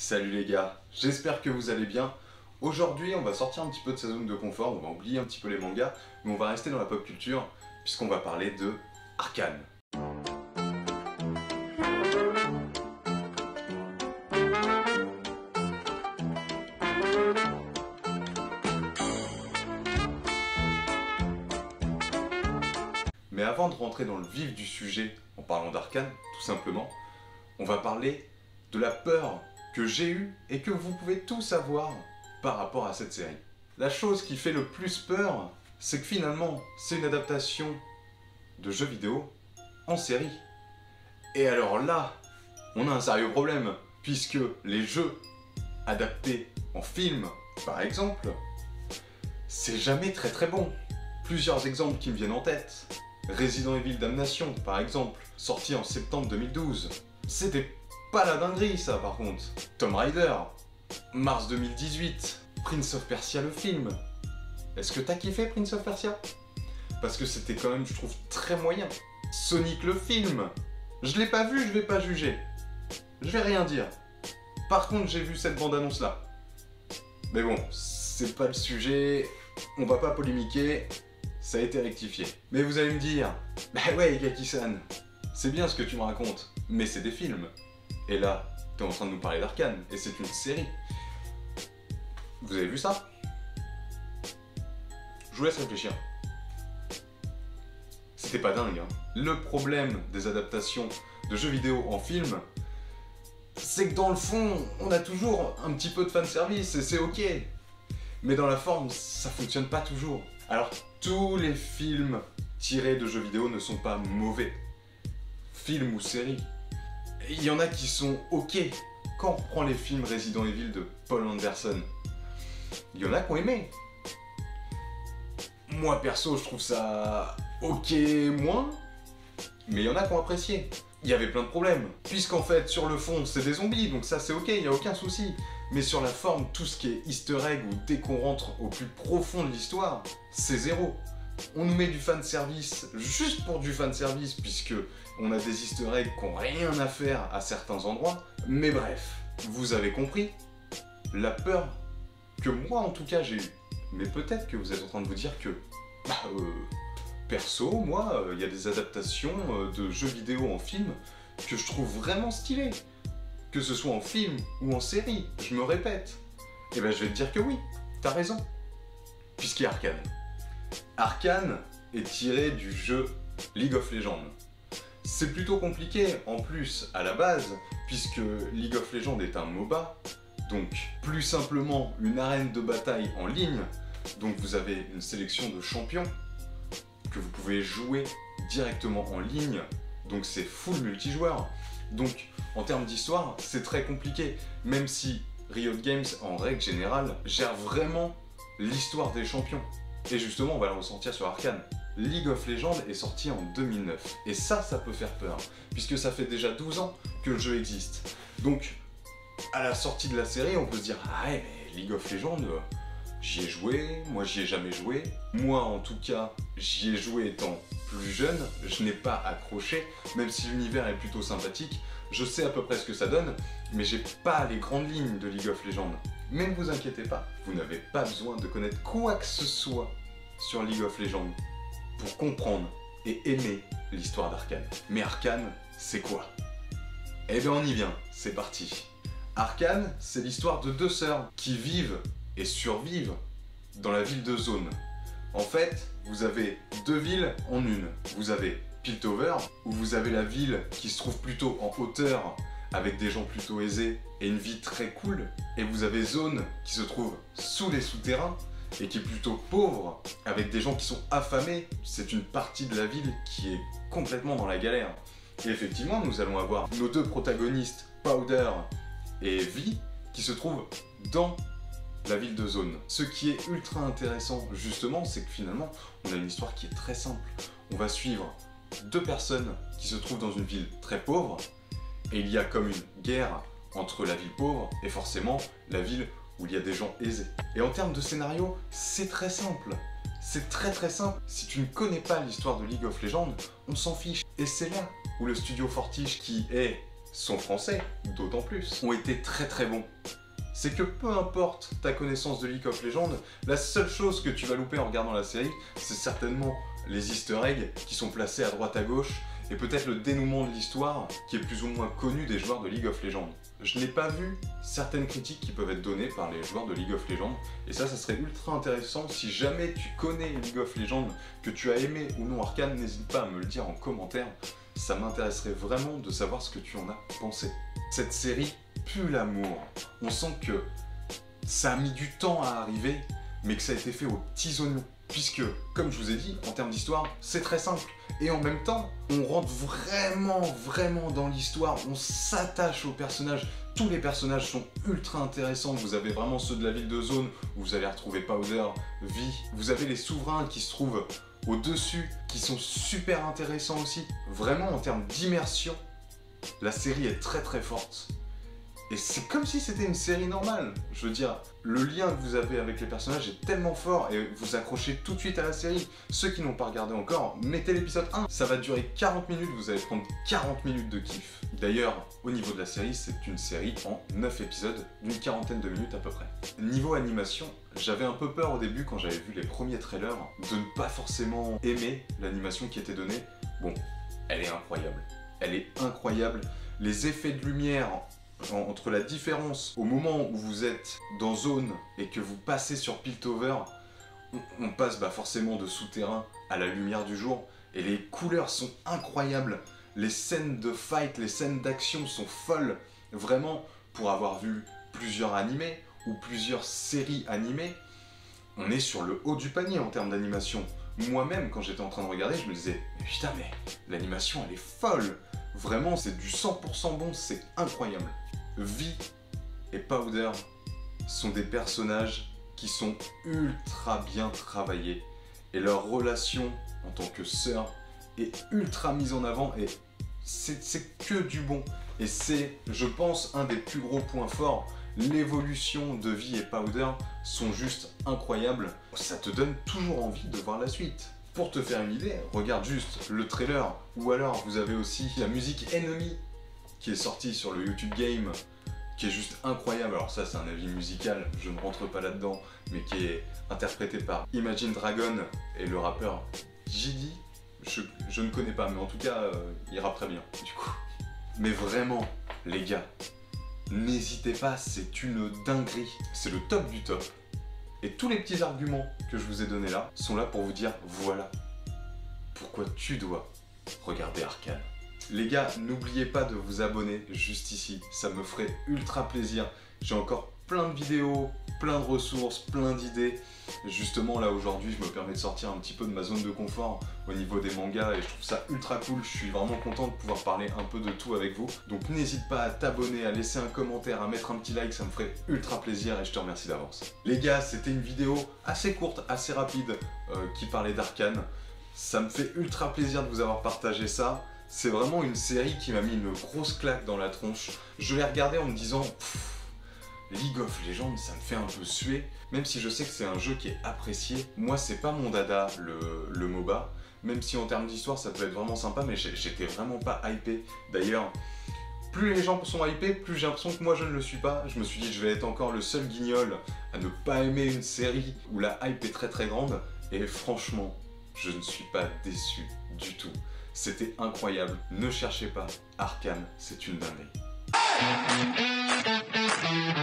Salut les gars, j'espère que vous allez bien. Aujourd'hui, on va sortir un petit peu de sa zone de confort, on va oublier un petit peu les mangas, mais on va rester dans la pop culture, puisqu'on va parler de Arcane. Mais avant de rentrer dans le vif du sujet, en parlant d'Arcane, tout simplement, on va parler de la peur que j'ai eue et que vous pouvez tous avoir par rapport à cette série. La chose qui fait le plus peur, c'est que finalement, c'est une adaptation de jeux vidéo en série. Et alors là, on a un sérieux problème, puisque les jeux adaptés en film, par exemple, c'est jamais très bon. Plusieurs exemples qui me viennent en tête. Resident Evil Damnation, par exemple, sorti en septembre 2012. C'était pas la dinguerie, ça, par contre. Tomb Raider, mars 2018. Prince of Persia, le film. Est-ce que t'as kiffé Prince of Persia? Parce que c'était quand même, je trouve, très moyen. Sonic, le film. Je l'ai pas vu, je vais pas juger. Je vais rien dire. Par contre, j'ai vu cette bande-annonce-là. Mais bon, c'est pas le sujet, on va pas polémiquer. Ça a été rectifié. Mais vous allez me dire, bah ouais, Gaki-san, c'est bien ce que tu me racontes, mais c'est des films. Et là, t'es en train de nous parler d'Arcane, et c'est une série. Vous avez vu ça? Je vous laisse réfléchir. C'était pas dingue, hein. Le problème des adaptations de jeux vidéo en film, c'est que dans le fond, on a toujours un petit peu de fanservice, et c'est ok. Mais dans la forme, ça fonctionne pas toujours. Alors, tous les films tirés de jeux vidéo ne sont pas mauvais. Films ou séries. Il y en a qui sont ok. Quand on reprend les films Resident Evil de Paul Anderson, il y en a qui ont aimé. Moi perso, je trouve ça ok moins, mais il y en a qui ont apprécié. Il y avait plein de problèmes, puisqu'en fait, sur le fond, c'est des zombies, donc ça c'est ok, il n'y a aucun souci. Mais sur la forme, tout ce qui est easter egg ou dès qu'on rentre au plus profond de l'histoire, c'est zéro. On nous met du fanservice juste pour du fanservice, puisque on a des easter eggs qui n'ont rien à faire à certains endroits. Mais bref, vous avez compris la peur que moi en tout cas j'ai eue. Mais peut-être que vous êtes en train de vous dire que, perso, moi, il y a des adaptations de jeux vidéo en film que je trouve vraiment stylées. Que ce soit en film ou en série, je me répète. Et ben je vais te dire que oui, t'as raison. Puisqu'il y a Arcane. Arcane est tiré du jeu League of Legends. C'est plutôt compliqué en plus à la base, puisque League of Legends est un MOBA, donc plus simplement une arène de bataille en ligne, donc vous avez une sélection de champions que vous pouvez jouer directement en ligne, donc c'est full multijoueur. Donc en termes d'histoire, c'est très compliqué, même si Riot Games, en règle générale, gère vraiment l'histoire des champions. Et justement, on va le ressentir sur Arcane. League of Legends est sorti en 2009, et ça peut faire peur, puisque ça fait déjà 12 ans que le jeu existe. Donc, à la sortie de la série, on peut se dire « Ah ouais, mais League of Legends, j'y ai joué, moi j'y ai jamais joué. Moi en tout cas, j'y ai joué étant plus jeune, je n'ai pas accroché, même si l'univers est plutôt sympathique, je sais à peu près ce que ça donne, mais j'ai pas les grandes lignes de League of Legends. Mais ne vous inquiétez pas, vous n'avez pas besoin de connaître quoi que ce soit sur League of Legends pour comprendre et aimer l'histoire d'Arcane. Mais Arcane, c'est quoi? Eh bien on y vient, c'est parti. Arcane, c'est l'histoire de deux sœurs qui vivent et survivent dans la ville de Zone. En fait, vous avez deux villes en une. Vous avez Piltover, où vous avez la ville qui se trouve plutôt en hauteur, avec des gens plutôt aisés et une vie très cool. Et vous avez Zone, qui se trouve sous les souterrains, et qui est plutôt pauvre, avec des gens qui sont affamés. C'est une partie de la ville qui est complètement dans la galère. Et effectivement, nous allons avoir nos deux protagonistes, Powder et Vi, qui se trouvent dans la ville de Zone. Ce qui est ultra intéressant justement, c'est que finalement, on a une histoire qui est très simple. On va suivre deux personnes qui se trouvent dans une ville très pauvre, et il y a comme une guerre entre la ville pauvre et forcément la ville où il y a des gens aisés. Et en termes de scénario, c'est très simple. C'est très simple. Si tu ne connais pas l'histoire de League of Legends, on s'en fiche. Et c'est là où le studio Fortige, qui est son français, d'autant plus, ont été très très bons. C'est que peu importe ta connaissance de League of Legends, la seule chose que tu vas louper en regardant la série, c'est certainement les easter eggs qui sont placés à droite à gauche, et peut-être le dénouement de l'histoire qui est plus ou moins connu des joueurs de League of Legends. Je n'ai pas vu certaines critiques qui peuvent être données par les joueurs de League of Legends, et ça serait ultra intéressant. Si jamais tu connais League of Legends, que tu as aimé ou non Arcane, n'hésite pas à me le dire en commentaire, ça m'intéresserait vraiment de savoir ce que tu en as pensé. Cette série pue l'amour, on sent que ça a mis du temps à arriver, mais que ça a été fait aux petits oignons. Puisque, comme je vous ai dit, en termes d'histoire, c'est très simple. Et en même temps, on rentre vraiment dans l'histoire, on s'attache aux personnages. Tous les personnages sont ultra intéressants. Vous avez vraiment ceux de la ville de Zone, où vous allez retrouver Powder, Vi. Vous avez les souverains qui se trouvent au-dessus, qui sont super intéressants aussi. Vraiment, en termes d'immersion, la série est très forte. Et c'est comme si c'était une série normale. Je veux dire, le lien que vous avez avec les personnages est tellement fort et vous accrochez tout de suite à la série. Ceux qui n'ont pas regardé encore, mettez l'épisode 1. Ça va durer 40 minutes, vous allez prendre 40 minutes de kiff. D'ailleurs, au niveau de la série, c'est une série en 9 épisodes, d'une quarantaine de minutes à peu près. Niveau animation, j'avais un peu peur au début quand j'avais vu les premiers trailers de ne pas forcément aimer l'animation qui était donnée. Bon, elle est incroyable. Elle est incroyable. Les effets de lumière entre la différence au moment où vous êtes dans zone et que vous passez sur Piltover, on passe forcément de souterrain à la lumière du jour et les couleurs sont incroyables. Les scènes de fight, les scènes d'action sont folles. Vraiment, pour avoir vu plusieurs animés ou plusieurs séries animées, on est sur le haut du panier en termes d'animation. Moi-même, quand j'étais en train de regarder, je me disais « Mais putain, mais l'animation, elle est folle !» Vraiment, c'est du 100% bon, c'est incroyable. Vi et Powder sont des personnages qui sont ultra bien travaillés. Et leur relation en tant que sœur est ultra mise en avant et c'est que du bon. Et c'est, je pense, un des plus gros points forts. L'évolution de Vi et Powder sont juste incroyables. Ça te donne toujours envie de voir la suite. Pour te faire une idée, regarde juste le trailer, ou alors vous avez aussi la musique Enemy qui est sortie sur le YouTube Game, qui est juste incroyable. Alors ça c'est un avis musical, je ne rentre pas là-dedans, mais qui est interprété par Imagine Dragon et le rappeur JD. Je ne connais pas, mais en tout cas, il rappe très bien, du coup. Mais vraiment, les gars, n'hésitez pas, c'est une dinguerie. C'est le top du top. Et tous les petits arguments que je vous ai donnés là sont là pour vous dire voilà pourquoi tu dois regarder Arcane. Les gars, n'oubliez pas de vous abonner juste ici, ça me ferait ultra plaisir. J'ai encore plein de vidéos, plein de ressources, plein d'idées. Justement là aujourd'hui je me permets de sortir un petit peu de ma zone de confort au niveau des mangas et je trouve ça ultra cool. Je suis vraiment content de pouvoir parler un peu de tout avec vous. Donc n'hésite pas à t'abonner, à laisser un commentaire, à mettre un petit like, ça me ferait ultra plaisir et je te remercie d'avance. Les gars, c'était une vidéo assez courte, assez rapide qui parlait d'Arcane. Ça me fait ultra plaisir de vous avoir partagé ça. C'est vraiment une série qui m'a mis une grosse claque dans la tronche. Je l'ai regardée en me disant League of Legends, ça me fait un peu suer, même si je sais que c'est un jeu qui est apprécié. Moi, c'est pas mon dada, le MOBA, même si en termes d'histoire, ça peut être vraiment sympa, mais j'étais vraiment pas hypé. D'ailleurs, plus les gens sont hypés, plus j'ai l'impression que moi je ne le suis pas. Je me suis dit, je vais être encore le seul guignol à ne pas aimer une série où la hype est très grande, et franchement, je ne suis pas déçu du tout. C'était incroyable. Ne cherchez pas, Arcane, c'est une dinguerie.